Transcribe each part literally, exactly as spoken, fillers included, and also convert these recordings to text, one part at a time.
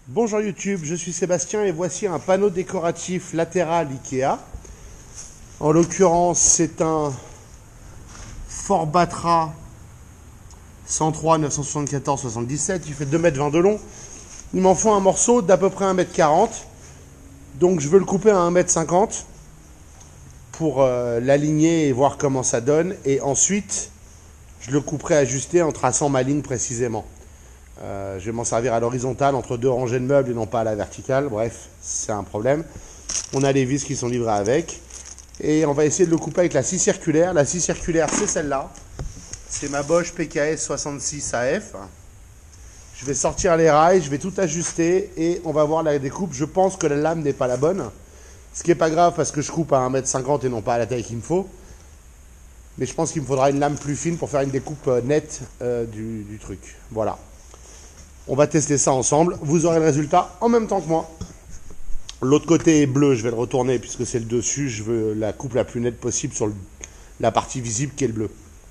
Bonjour YouTube, je suis Sébastien et voici un panneau décoratif latéral Ikea. En l'occurrence, c'est un Forbatra cent trois neuf cent soixante-quatorze soixante-dix-sept. Il fait deux mètres vingt de long. Il m'en faut un morceau d'à peu près un mètre quarante. Donc je veux le couper à un mètre cinquante pour euh, l'aligner et voir comment ça donne. Et ensuite, je le couperai ajusté en traçant ma ligne précisément. Euh, je vais m'en servir à l'horizontale entre deux rangées de meubles et non pas à la verticale. Bref, c'est un problème. On a les vis qui sont livrées avec. Et on va essayer de le couper avec la scie circulaire. La scie circulaire, c'est celle-là. C'est ma Bosch P K S soixante-six A F. Je vais sortir les rails, je vais tout ajuster et on va voir la découpe. Je pense que la lame n'est pas la bonne. Ce qui n'est pas grave parce que je coupe à un mètre cinquante et non pas à la taille qu'il me faut. Mais je pense qu'il me faudra une lame plus fine pour faire une découpe nette euh, du, du truc. Voilà. On va tester ça ensemble. Vous aurez le résultat en même temps que moi. L'autre côté est bleu, je vais le retourner puisque c'est le dessus. Je veux la coupe la plus nette possible sur le, la partie visible qui est le bleu.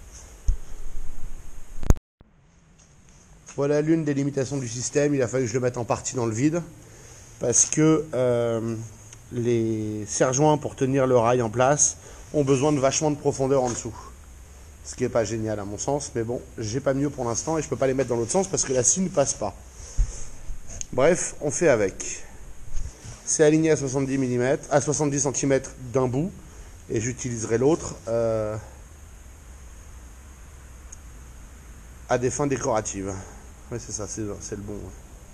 Voilà l'une des limitations du système. Il a fallu que je le mette en partie dans le vide parce que euh, les serre-joints pour tenir le rail en place ont besoin de vachement de profondeur en dessous. Ce qui n'est pas génial à mon sens, mais bon, j'ai pas mieux pour l'instant et je peux pas les mettre dans l'autre sens parce que la scie ne passe pas. Bref, on fait avec. C'est aligné à soixante-dix millimètres, à soixante-dix centimètres d'un bout et j'utiliserai l'autre euh, à des fins décoratives. Oui, c'est ça, c'est le bon.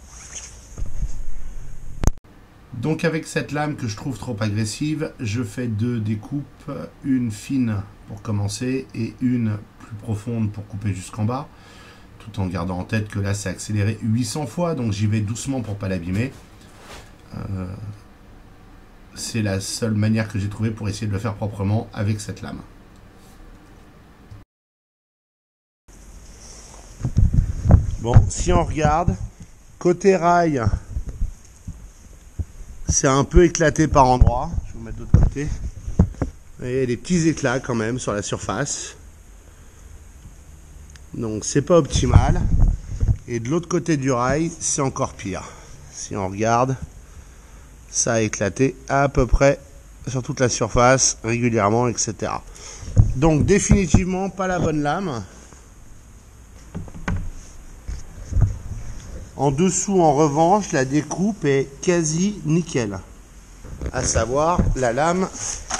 Donc avec cette lame que je trouve trop agressive, je fais deux découpes, une fine pour commencer et une plus profonde pour couper jusqu'en bas, tout en gardant en tête que là c'est accéléré huit cents fois, donc j'y vais doucement pour pas l'abîmer. Euh, c'est la seule manière que j'ai trouvée pour essayer de le faire proprement avec cette lame. Bon, si on regarde, côté rail, c'est un peu éclaté par endroits. Je vais vous mettre de l'autre côté. Vous voyez, des petits éclats quand même sur la surface. Donc c'est pas optimal. Et de l'autre côté du rail, c'est encore pire. Si on regarde, ça a éclaté à peu près sur toute la surface, régulièrement, et cetera. Donc définitivement pas la bonne lame. En dessous, en revanche, la découpe est quasi nickel. À savoir, la lame,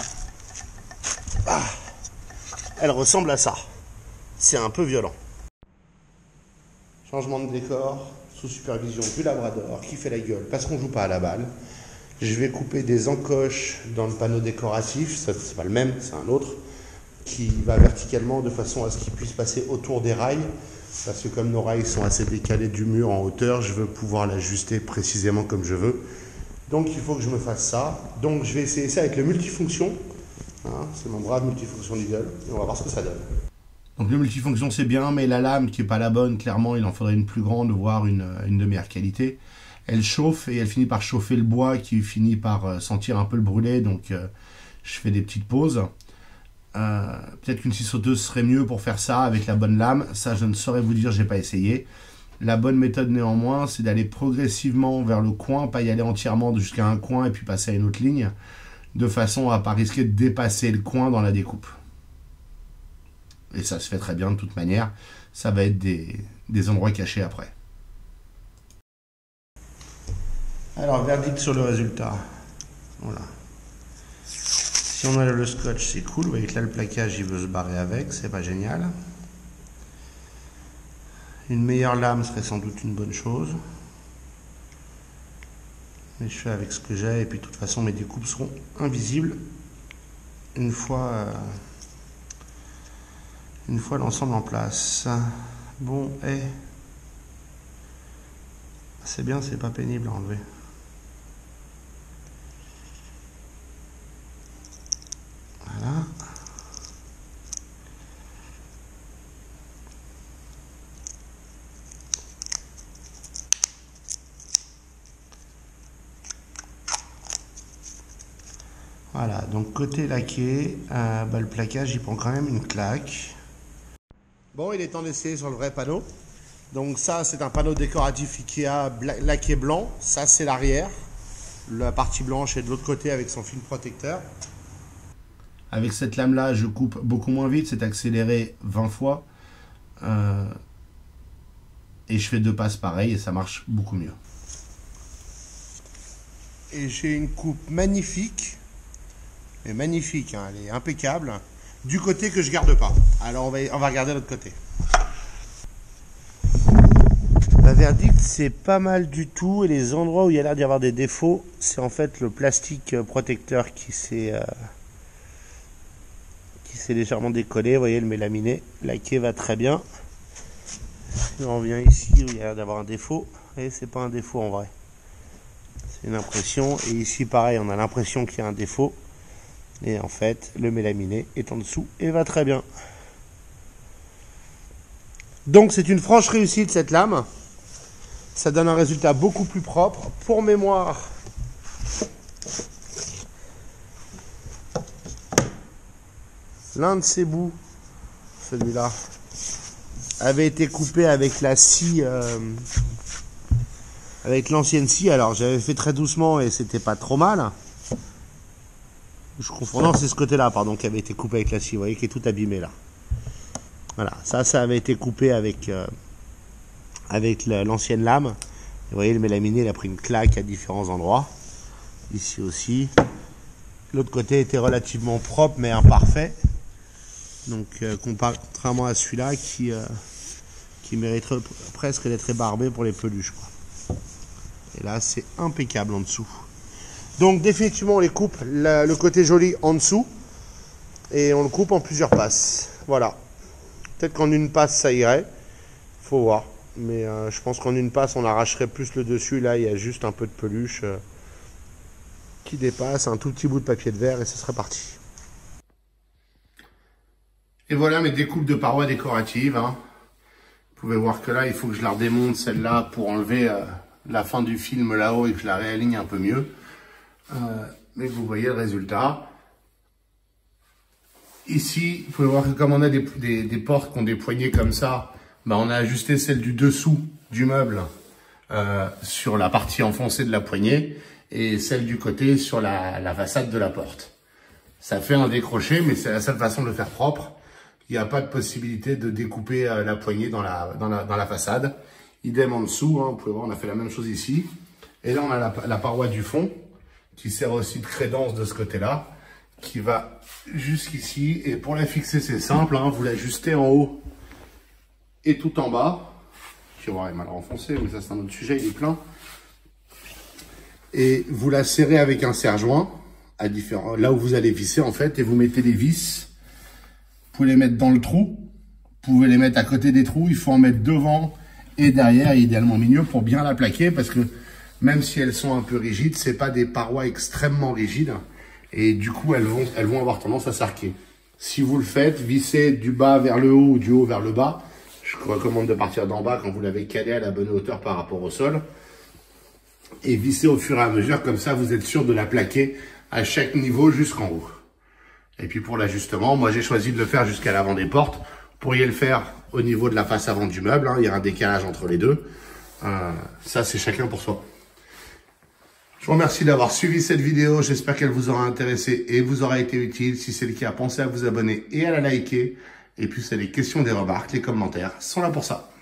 ah, elle ressemble à ça. C'est un peu violent. Changement de décor, sous supervision du labrador qui fait la gueule parce qu'on ne joue pas à la balle. Je vais couper des encoches dans le panneau décoratif, ça c'est pas le même, c'est un autre, qui va verticalement de façon à ce qu'il puisse passer autour des rails. Parce que comme nos rails sont assez décalés du mur en hauteur, je veux pouvoir l'ajuster précisément comme je veux. Donc il faut que je me fasse ça. Donc je vais essayer ça avec le multifonction. Hein, c'est mon brave multifonction Lidl. Et on va voir ce que ça donne. Donc le multifonction c'est bien, mais la lame qui n'est pas la bonne, clairement il en faudrait une plus grande, voire une, une de meilleure qualité. Elle chauffe et elle finit par chauffer le bois qui finit par sentir un peu le brûler. Donc euh, je fais des petites pauses. Euh, peut-être qu'une scie sauteuse serait mieux pour faire ça avec la bonne lame, ça je ne saurais vous dire, j'ai pas essayé. La bonne méthode néanmoins, c'est d'aller progressivement vers le coin, pas y aller entièrement jusqu'à un coin et puis passer à une autre ligne, de façon à pas risquer de dépasser le coin dans la découpe. Et ça se fait très bien de toute manière, ça va être des, des endroits cachés après. Alors, verdict sur le résultat. Voilà. Si on a le scotch, c'est cool. Vous voyez que là, le plaquage, il veut se barrer avec. C'est pas génial. Une meilleure lame serait sans doute une bonne chose. Mais je fais avec ce que j'ai. Et puis, de toute façon, mes découpes seront invisibles une fois, euh, une fois l'ensemble en place. Bon, et c'est bien, c'est pas pénible à enlever. Voilà. Voilà, donc côté laqué, euh, bah, le plaquage il prend quand même une claque. Bon, il est temps d'essayer sur le vrai panneau. Donc ça, c'est un panneau décoratif Ikea laqué blanc. Ça, c'est l'arrière. La partie blanche est de l'autre côté avec son film protecteur. Avec cette lame-là, je coupe beaucoup moins vite. C'est accéléré vingt fois. Euh, et je fais deux passes pareil et ça marche beaucoup mieux. Et j'ai une coupe magnifique. Mais magnifique, hein, elle est impeccable. Du côté que je garde pas. Alors on va, on va regarder l'autre côté. La verdict, c'est pas mal du tout. Et les endroits où il y a l'air d'y avoir des défauts, c'est en fait le plastique protecteur qui s'est euh, qui s'est légèrement décollé. Vous voyez, le mélaminé laqué va très bien. Si on revient ici où il y a l'air d'avoir un défaut, et c'est pas un défaut en vrai. C'est une impression. Et ici, pareil, on a l'impression qu'il y a un défaut. Et en fait, le mélaminé est en dessous et va très bien. Donc, c'est une franche réussite cette lame. Ça donne un résultat beaucoup plus propre. Pour mémoire, l'un de ces bouts, celui-là, avait été coupé avec la scie, euh, avec l'ancienne scie. Alors, j'avais fait très doucement et c'était pas trop mal. Je confonds. Non, c'est ce côté-là, pardon, qui avait été coupé avec la scie. Vous voyez, qui est tout abîmé là. Voilà, ça, ça avait été coupé avec, euh, avec l'ancienne lame. Et vous voyez, le mélaminé, il a pris une claque à différents endroits. Ici aussi. L'autre côté était relativement propre, mais imparfait. Donc, euh, contrairement à celui-là, qui, euh, qui mériterait presque d'être ébarbé pour les peluches, quoi. Et là, c'est impeccable en dessous. Donc définitivement on les coupe la, le côté joli en dessous et on le coupe en plusieurs passes. Voilà. Peut-être qu'en une passe ça irait. Faut voir. Mais euh, je pense qu'en une passe on arracherait plus le dessus. Là il y a juste un peu de peluche euh, qui dépasse, un tout petit bout de papier de verre et ce serait parti. Et voilà mes découpes de parois décoratives. Hein. Vous pouvez voir que là il faut que je la redémonte celle-là pour enlever euh, la fin du film là-haut et que je la réaligne un peu mieux. Euh, mais vous voyez le résultat. Ici, vous pouvez voir que comme on a des, des, des portes qui ont des poignées comme ça, bah on a ajusté celle du dessous du meuble euh, sur la partie enfoncée de la poignée et celle du côté sur la, la façade de la porte. Ça fait un décroché, mais c'est la seule façon de le faire propre. Il n'y a pas de possibilité de découper euh, la poignée dans la, dans, la, dans la façade. Idem en dessous, hein, vous pouvez voir, on a fait la même chose ici. Et là, on a la, la paroi du fond, qui sert aussi de crédence de ce côté-là, qui va jusqu'ici. Et pour la fixer, c'est simple, hein, vous l'ajustez en haut et tout en bas. Je vais voir, il est mal renfoncé, mais ça c'est un autre sujet, il est plein. Et vous la serrez avec un serre-joint, à différents, là où vous allez visser en fait, et vous mettez les vis. Vous pouvez les mettre dans le trou, vous pouvez les mettre à côté des trous, il faut en mettre devant et derrière, et idéalement au milieu, pour bien la plaquer, parce que même si elles sont un peu rigides, c'est pas des parois extrêmement rigides. Et du coup, elles vont, elles vont avoir tendance à s'arquer. Si vous le faites, vissez du bas vers le haut ou du haut vers le bas. Je recommande de partir d'en bas quand vous l'avez calé à la bonne hauteur par rapport au sol. Et vissez au fur et à mesure, comme ça vous êtes sûr de la plaquer à chaque niveau jusqu'en haut. Et puis pour l'ajustement, moi j'ai choisi de le faire jusqu'à l'avant des portes. Vous pourriez le faire au niveau de la face avant du meuble, hein, il y a un décalage entre les deux. Euh, ça c'est chacun pour soi. Je vous remercie d'avoir suivi cette vidéo, j'espère qu'elle vous aura intéressé et vous aura été utile. Si c'est le cas, pensez à vous abonner et à la liker. Et puis c'est les questions, des remarques, les commentaires sont là pour ça.